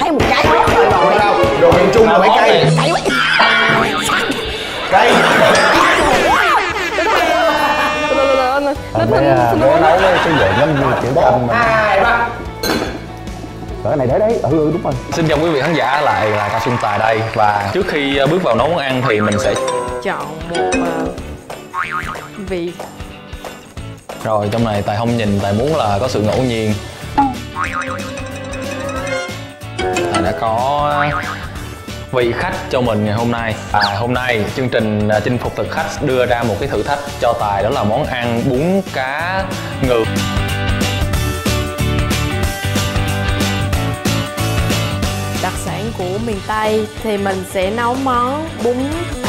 thấy một trái ớt rồi rồi. Đâu, đồ miền Trung là mấy cây. Cay quá. Cây. Bé nấu cái dạng giống như chữ canh. 2, 3. Cái này để đấy. Đúng rồi. Xin chào quý vị khán giả, lại là Cao Xuân Tài đây. Và trước khi bước vào nấu món ăn thì mình sẽ chọn một vị. Rồi trong này Tài không nhìn, Tài muốn là có sự ngẫu nhiên. Tài đã có vị khách cho mình ngày hôm nay. Hôm nay chương trình chinh phục thực khách đưa ra một cái thử thách cho Tài, đó là món ăn bún cá ngừ. Đặc sản của miền Tây thì mình sẽ nấu món bún.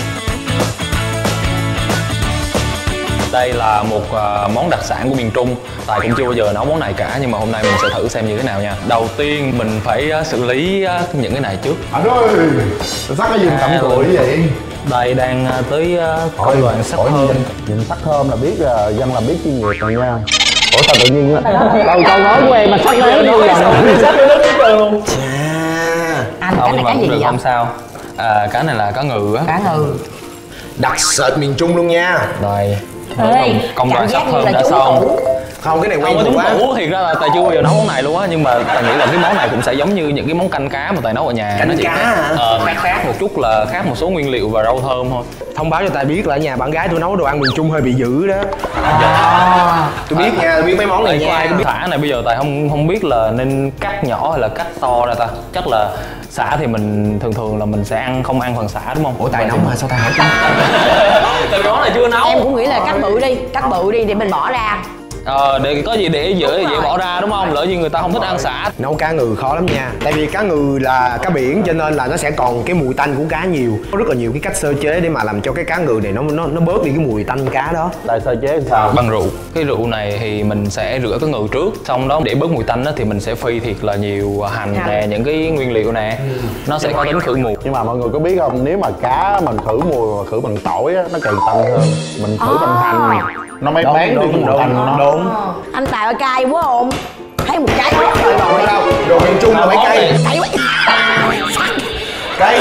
Đây là một món đặc sản của miền Trung. Tài cũng chưa bao giờ nấu món này cả, nhưng mà hôm nay mình sẽ thử xem như thế nào nha. Đầu tiên mình phải xử lý những cái này trước. Anh ơi, sắc cái gì tẩm củi vậy? Đây đang tới công đoạn sắc thơm. Nhìn sắc thơm là biết dân làm biết chuyên nghiệp rồi nha. Ủa sao tự nhiên á? Câu nói của em mà sắc lớn đâu luôn. Anh cái này cái gì vậy? Không sao. Cá này là cá ngừ á. Cá ngừ. Đặc sệt miền Trung luôn nha. Rồi. Ê, công đoạn sắc thơm đã xong. Không, cái này quen không có thuộc trúng quá. tủ, thiệt ra là Tài chưa bao giờ nấu món này luôn á, nhưng mà Tài nghĩ là cái món này cũng sẽ giống như những cái món canh cá mà Tài nấu ở nhà. Canh cá hả? Khác một chút là khác một số nguyên liệu và rau thơm thôi. Thông báo cho Tài biết là ở nhà bạn gái tôi nấu đồ ăn miền Trung hơi bị dữ đó. Tôi biết nha, tôi biết mấy món này nha. Ai biết xả này bây giờ Tài không biết là nên cắt nhỏ hay là cắt to ra ta. Chắc là xả thì mình thường là mình sẽ không ăn phần xả đúng không? Ủa Tài nấu mà sao Tài hỏi Tại vì món này chưa nấu. Em cũng nghĩ là cắt bự đi để mình bỏ ra. Để có gì để dễ bỏ ra đúng không? Lỡ như người ta không thích ăn xả. Nấu cá ngừ khó lắm nha. Tại vì cá ngừ là cá biển cho nên là nó sẽ còn cái mùi tanh của cá nhiều. Có rất là nhiều cái cách sơ chế để mà làm cho cái cá ngừ này nó bớt đi cái mùi tanh cá đó. Tài sơ chế sao? Bằng rượu. Cái rượu này thì mình sẽ rửa cái ngừ trước, xong đó để bớt mùi tanh đó thì mình sẽ phi thiệt là nhiều hành nè, những cái nguyên liệu nè. Nó sẽ có tính khử mùi. Nhưng mà mọi người có biết không, nếu mà cá mình khử mùi mà khử bằng tỏi á, nó càng tanh hơn. Mình khử bằng hành nó mới bán được cái mùi tanh của nó. Đúng. Anh Tài ơi cay quá không? Thấy một trái ớt rồi rồi. Đâu, đồ miền Trung là mấy cây. Cay quá. Cây.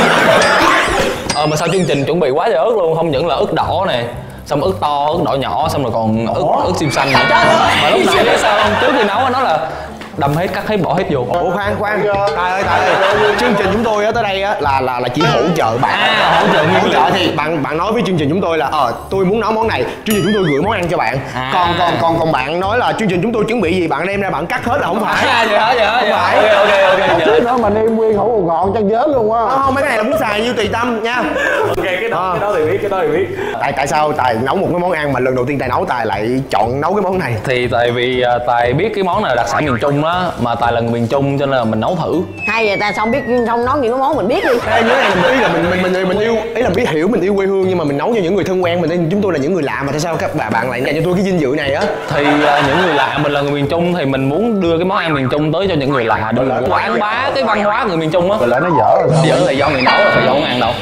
Mà sao chương trình chuẩn bị quá trời ớt luôn, không những là ớt đỏ nè, xong ớt to, ớt đỏ nhỏ, xong rồi còn ớt xiêm xanh nữa. Mà lúc nãy biết sao không? Trước khi nấu nó là đâm hết, cắt hết, bỏ hết vô. Ủa khoan, Tài ơi, chương trình chúng tôi á tới đây á là chỉ hỗ trợ bạn. Hỗ trợ thì bạn nói với chương trình chúng tôi là tôi muốn nấu món này, chương trình chúng tôi gửi món ăn cho bạn. Còn bạn nói là chương trình chúng tôi chuẩn bị gì bạn đem ra bạn cắt hết là không phải. Vậy hả? Không phải. Ok. Chứ nữa mà đem nguyên hổ gọn chắc vớt luôn á. Không, mấy cái này là muốn xài như tùy tâm nha. Ok, cái đó thì biết. Tại sao Tài nấu một cái món ăn mà lần đầu tiên Tài nấu Tài lại chọn nấu cái món này? Thì tại vì Tài biết cái món này là đặc sản miền Trung đó, mà Tài là người miền Trung cho nên là mình nấu thử. Hay vậy ta không biết không nói những cái món mình biết đi. Ê, như thế này ý là mình yêu, ý là biết hiểu mình yêu quê hương nhưng mà mình nấu cho những người thân quen mình, chúng tôi là những người lạ mà tại sao các bạn lại dành cho tôi cái vinh dự này á? Thì những người lạ, mình là người miền Trung thì mình muốn đưa cái món ăn miền Trung tới cho những người lạ, đừng quảng bá cái văn hóa người miền Trung á. Rồi lại nó dở rồi sao? Dở là do người nấu, là phải do không ăn đâu.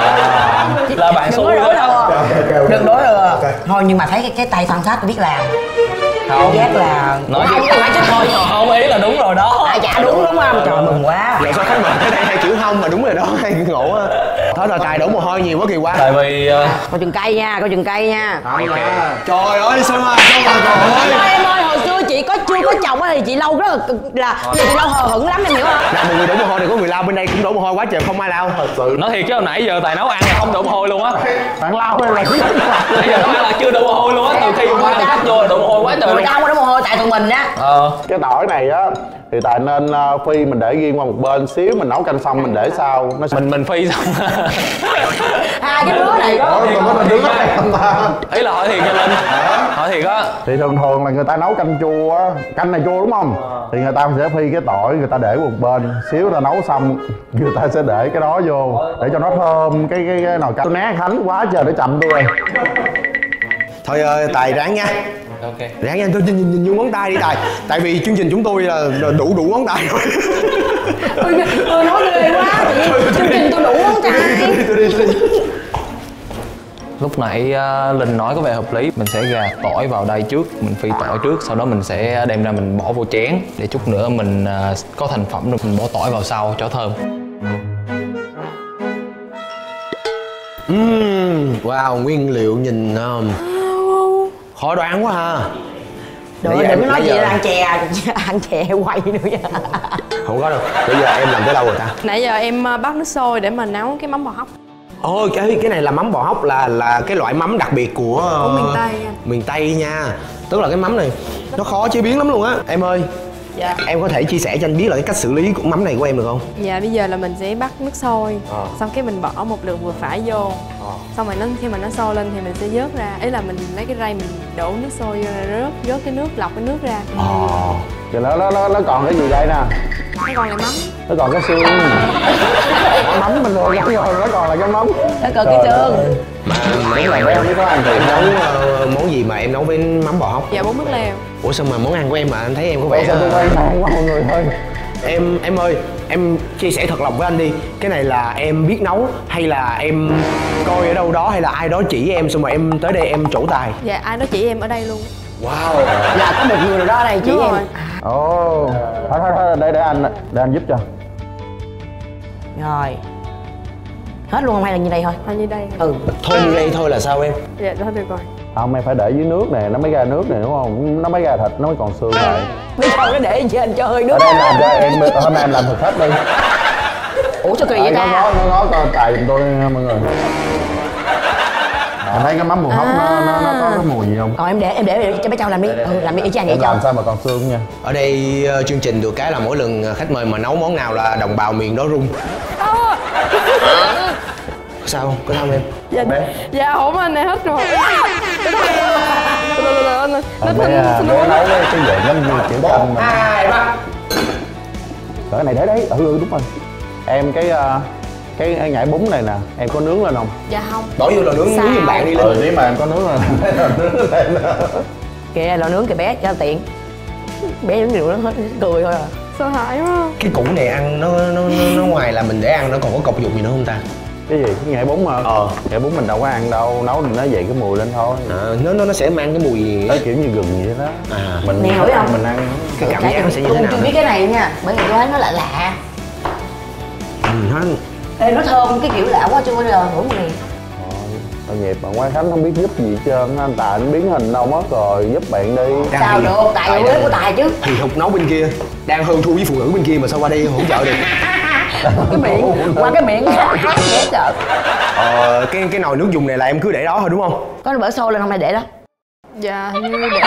Là bạn xui Đừng đó. Đừng đối đâu. Thôi nhưng mà thấy cái tay Phan Sách biết làm. Không Giác là nói không phải chứ thôi. không, ý là đúng rồi đó. Dạ đúng không? Trời mừng quá. Rồi sao khách mời tới đây hai chữ không mà đúng rồi đó, hay ngộ á. Thôi rồi Tài đổ mồ hôi nhiều quá kỳ quá. Tại vì Coi chừng cây nha, Trời ơi sao mà trời ơi. Em ơi, hồi xưa chị chưa có chồng thì chị lâu rất là chị lâu hờ hững lắm em hiểu không? Là một người đổ mồ hôi này có người lao bên đây cũng đổ mồ hôi quá trời không ai lao. Thật sự. nói thiệt chứ hồi nãy giờ Tài nấu ăn là không đổ mồ hôi luôn á. Bạn lao hay là Nãy giờ nấu ăn là chưa đổ mồ hôi luôn á, từ khi qua thì cắt vô là đổ mồ hôi quá trời Người luôn. ta không có đổ mồ hôi tại tụi mình á. cái tỏi này á thì Tài nên phi mình để riêng qua một bên xíu, mình nấu canh xong mình để sau nó mình phi xong. Hai cái đứa này còn có tên đứa này không ta? Ý là hỏi thiệt cho Linh, hỏi thiệt á. Thì thường là người ta nấu canh chua á, canh này chua đúng không? Thì người ta sẽ phi cái tỏi, người ta để một bên xíu, ta nấu xong người ta sẽ để cái đó vô để cho nó thơm cái nồi canh. Tôi né Khánh quá trời để chậm tôi rồi. Thôi Tài ráng nha. Ok. Ráng nha, tôi nhìn vô ngón tay đi Tài. Tại vì chương trình chúng tôi là đủ ngón tay rồi. Nói ghê quá, chương trình tôi đủ ngón tay. Tôi đi. Lúc nãy Linh nói có vẻ hợp lý. Mình sẽ gà tỏi vào đây trước, mình phi tỏi trước, sau đó mình sẽ đem ra mình bỏ vô chén. Để chút nữa mình có thành phẩm rồi mình bỏ tỏi vào sau cho thơm. Wow, nguyên liệu nhìn khó đoán quá ha. Đừng có nói gì là ăn chè quay nữa nha. Không có đâu. Bây giờ em làm tới đâu rồi ta? Nãy giờ em bắt nước sôi để mà nấu cái mắm bò hóc. Ôi cái này là mắm bò hóc, là cái loại mắm đặc biệt của miền Tây anh. Miền Tây nha. Tức là cái mắm này nó khó chế biến lắm luôn á. Em ơi, Dạ. em có thể chia sẻ cho anh biết là cái cách xử lý của mắm này của em được không? Dạ bây giờ là mình sẽ bắt nước sôi, xong cái mình bỏ một lượng vừa phải vô, xong rồi khi mà nó sôi lên thì mình sẽ vớt ra, ý là mình lấy cái rây mình đổ nước sôi vô rồi vớt cái nước, lọc cái nước ra. Rồi nó còn cái gì đây nè? Nó còn lại mắm. Nó còn cái xương. Mắm mình rồi nó còn là cái mắm. Nó cần cái xương. Mà Đúng là em mới có ăn em thì nấu món gì mà em nấu với mắm bò hóc? Dạ 4 nước lèo. Ủa sao mà món ăn của em mà anh thấy em có vẻ sao tôi quen ngon quá mọi người ơi. Em ơi, em chia sẻ thật lòng với anh đi. Cái này là em biết nấu hay là em coi ở đâu đó hay là ai đó chỉ em xong rồi em tới đây em trổ tài? Dạ ai đó chỉ em ở đây luôn. Wow. Là có một người nào đó ở đây chỉ Đúng em. rồi. Ồ, thôi để anh giúp cho. Rồi. Hết luôn không hay là như đây thôi? Thôi như đây. Thôi như đây thôi là sao em? Dạ đó được rồi. Không, em phải để dưới nước nè, nó mới ra nước này đúng không? Nó mới ra thịt, nó mới còn xương lại. Bây giờ nó để trên cho hơi nước. Ở đây làm cho em, hôm nay em làm thịt hết đi. Ủa sao kỳ vậy ta? Nó ngó coi tài giùm tôi nha mọi người. Em thấy cái mắm bò hóc nó có cái mùi gì không? Còn em để cho bé Châu làm đi. Làm đi y chang vậy Em Châu. làm sao mà còn xương nha. Ở đây chương trình được cái là mỗi lần khách mời mà nấu món nào là đồng bào miền đó rung. Sao không? Có không em? Dạ, dạ hổm anh này hết rồi. Nó Bé nấu cái dạng giống như kiểu canh mà. 2, 3. Cái này để đấy, đúng rồi. Em cái nhảy bún này nè, em có nướng lên không? Dạ không. Bỏ vô lò nướng giùm bạn đi lên. Nếu mà em có nướng lên Kìa lò nướng kìa bé cho tiện. Bé nướng rượu nó hết cười thôi à. Sợ hãi quá. Cái củ này ăn nó ngoài là mình để ăn nó còn có cọc dụng gì nữa không ta? cái gì cái nhảy bún mà nhảy bún mình đâu có ăn đâu, nấu thì nó vậy cái mùi lên thôi. Nó sẽ mang cái mùi gì nó kiểu như gừng vậy đó. Mình nè hỏi không mình ăn cái cảm giác nó sẽ như thế tôi nào? chưa biết cái này nha, bởi vì tôi thấy nó lạ lạ. Ê, nó thơm cái kiểu lạ quá, chưa bao giờ ngửi mùi này. Tội nghiệp bạn Quang Khánh không biết giúp gì hết trơn, anh Tài anh biến hình đâu mất rồi, giúp bạn đi. Sao được, Tài là của Tài chứ. Thì Hục nấu bên kia đang hơn thua với phụ nữ bên kia mà sao qua đây hỗ trợ được? Cái miệng, qua cái miệng hát dễ sợ. Cái nồi nước dùng này là em cứ để đó thôi đúng không? Có nó bở xô lên không hay để đó? Dạ như để.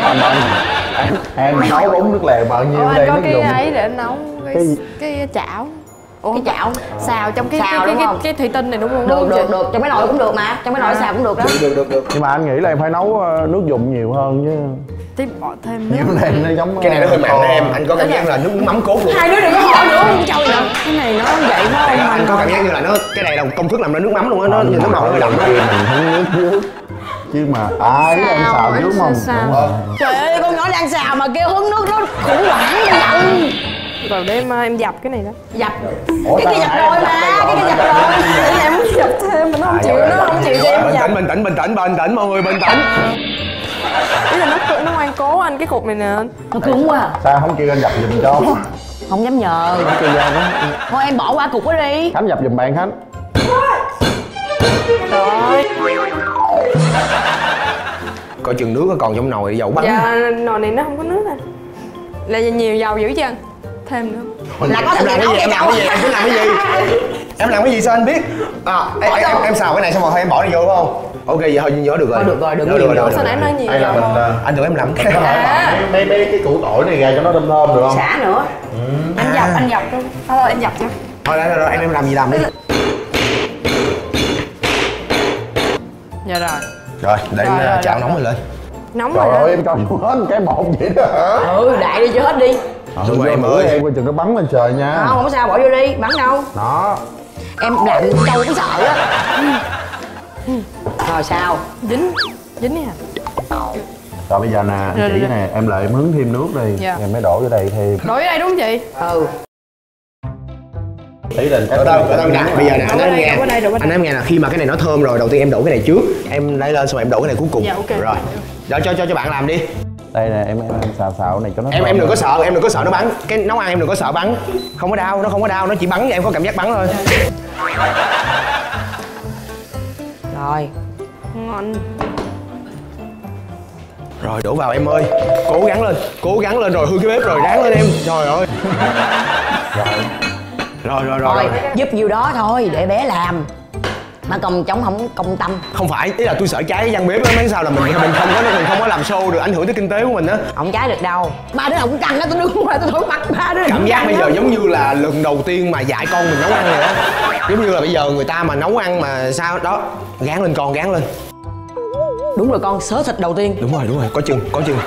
Em nấu bún nước lèo bao nhiêu Anh đây có nước cái dùng. ấy để nấu cái chảo. Cái chảo xào trong xào đúng không? cái thủy tinh này đúng không? Được, trong cái nồi cũng được mà, trong cái nồi xào cũng được đó. Được. Nhưng mà anh nghĩ là em phải nấu nước dùng nhiều hơn chứ. Tí bỏ thêm nước. Nhiều lên nó giống Cái này nó hơi mặn đó em, anh có cảm giác là nước mắm cốt luôn. Hai đứa đừng có hỏi nữa, không Châu gì đâu. Cái này nó vậy phải không? Anh có cảm giác như là cái này là công thức làm ra nước mắm luôn á, nó như nước màu hơi đậm á. mình hứng nước trước chứ mà ai em xào trước không? Đúng rồi. Trời ơi, con nhỏ đang xào mà kêu hứng nước nó khủng hoảng như vậy. Rồi để em dập cái này đó. Dập. Cái kia dập rồi mà, cái kia dập rồi. Em muốn dập thêm mà nó không chịu, nó không chịu cho em dập. Bình tĩnh mọi người, bình tĩnh. Ý là nó ngoan cố anh cái cục này nè. Nó cứng quá. Sao không kêu anh dập giùm cho? Không dám nhờ. Không kêu ra đó. Thôi em bỏ qua cục đó đi. Khánh dập giùm bạn Khánh. Rồi. Coi chừng nước nó còn trong nồi dầu bắn. Dạ nồi này nó không có nước à. Là nhiều dầu dữ chưa? Thêm nữa. Là có Em làm cái gì? Em làm cái gì? Em tính làm cái gì? Em làm cái gì sao anh biết? Em xào cái này xong rồi thôi em bỏ đi vô đúng không? Ok vậy thôi nhớ được rồi. Được rồi, đừng có nhiều dầu. Sao nãy nói nhiều Hay là dầu? mình Anh tưởng em làm cái mấy cái củ tỏi này ra cho nó thơm thơm được không? xả nữa. Anh dập thôi. Thôi em dập cho. Thôi rồi em làm gì làm đi. Dạ rồi. Rồi để Rồi, chảo nóng lên. Nóng Trời rồi ơi đó. em cho hết cái bột vậy đó hả? Đại đi cho hết đi. Rồi em ơi. Em coi chừng nó bắn lên trời nha. Không sao, bỏ vô đi, bắn đâu. Đó. Em làm Châu cũng sợ á. Rồi sao? Dính nè. Rồi bây giờ nè, anh chỉ cái này, em lại em hứng thêm nước đi. Dạ. Em mới đổ vô đây thêm. Đổ vô đây đúng không chị? Ừ. Ý định Từ từ nè, bây giờ nè anh nói em nghe. Anh nói em nghe là khi mà cái này nó thơm rồi, đầu tiên em đổ cái này trước. Em lấy lên xong em đổ cái này cuối cùng. Dạ, ok. Rồi. Cho bạn làm đi. đây nè em xào này cho nó Em đừng có sợ, em đừng có sợ nó bắn. Cái nấu ăn em đừng có sợ bắn. Không có đau, nó không có đau, nó chỉ bắn em có cảm giác bắn thôi. Rồi. Ngon. Rồi đổ vào em ơi. Cố gắng lên rồi, hư cái bếp rồi, ráng lên em. Trời ơi. Rồi. Thôi, giúp nhiêu đó thôi để bé làm. Mà chống không công tâm. Không phải, ý là tôi sợ cháy gian bếp á, mấy sao là mình không có làm show được, ảnh hưởng tới kinh tế của mình á. Không cháy được đâu. Ba đứa không căng á, tôi đứng ngoài tôi thổi mặt ba đứa. Cảm giác bây giờ giống như là lần đầu tiên mà dạy con mình nấu ăn rồi á. Giống như là bây giờ người ta mà nấu ăn mà sao đó. Gán lên con, gán lên. Đúng rồi con, sớ thịt đầu tiên. Đúng rồi, có chừng.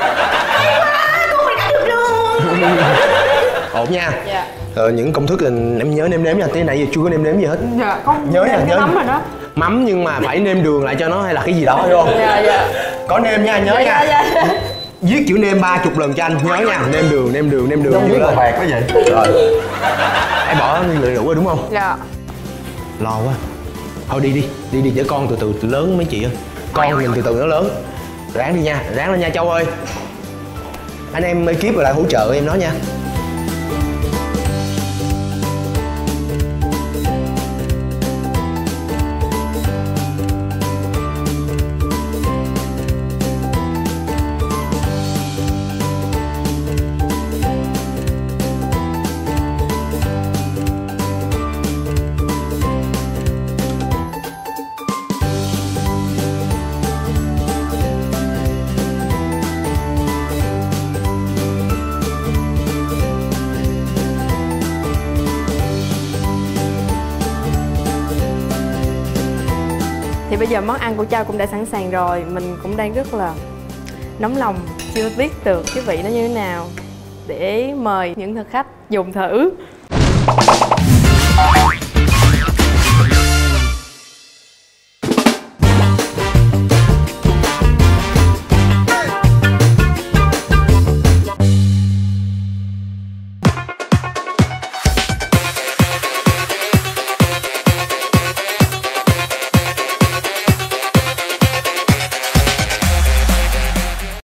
Ổn nha. Dạ. Những công thức là em nhớ nêm nếm nha, tới nãy giờ chưa có nêm nếm gì hết. Dạ, con Nhớ nha, nhớ. mắm rồi đó. Mắm nhưng mà phải nêm đường lại cho nó hay là cái gì đó phải không? Dạ. Có nêm nha, nhớ nha. Dạ. Viết chữ nêm 30 lần cho anh, nhớ nha. Nêm đường. giống như bạc đó vậy. Rồi. Em bỏ nguyên liệu đủ rồi đúng không? Dạ. Lo quá. Thôi đi để con từ từ lớn mấy chị ơi. Con mình từ từ nó lớn. Ráng đi nha, ráng lên nha Châu ơi. Anh em ekip rồi lại hỗ trợ em nó nha. Thì bây giờ món ăn của Châu cũng đã sẵn sàng rồi. Mình cũng đang rất là nóng lòng, chưa biết được cái vị nó như thế nào để mời những thực khách dùng thử.